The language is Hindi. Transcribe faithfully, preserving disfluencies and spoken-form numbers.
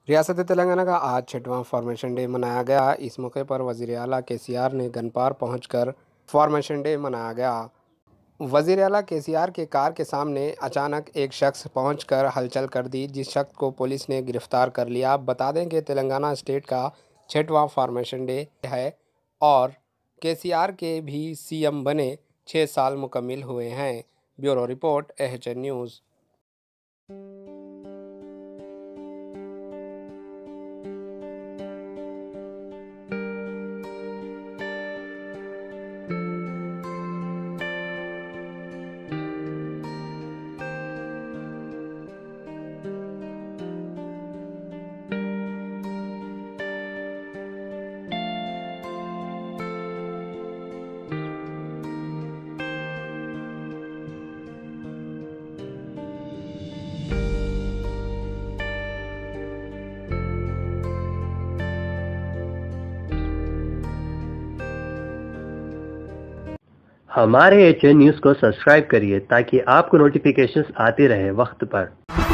रियासत तेलंगाना का आज छठवां फॉर्मेशन डे मनाया गया। इस मौके पर वज़ीर आला केसीआर ने गनपार पहुंचकर फॉर्मेशन डे मनाया गया। वज़ीर आला केसीआर के कार के सामने अचानक एक शख्स पहुंचकर हलचल कर दी, जिस शख्स को पुलिस ने गिरफ्तार कर लिया। बता दें कि तेलंगाना स्टेट का छठवां फॉर्मेशन डे है और केसीआर के भी सीएम बने छः साल मुकम्मिल हुए हैं। Bureau report AHN news. हमारे एच एन न्यूज़ को सब्सक्राइब करिए ताकि आपको नोटिफिकेशंस आते रहे वक्त पर।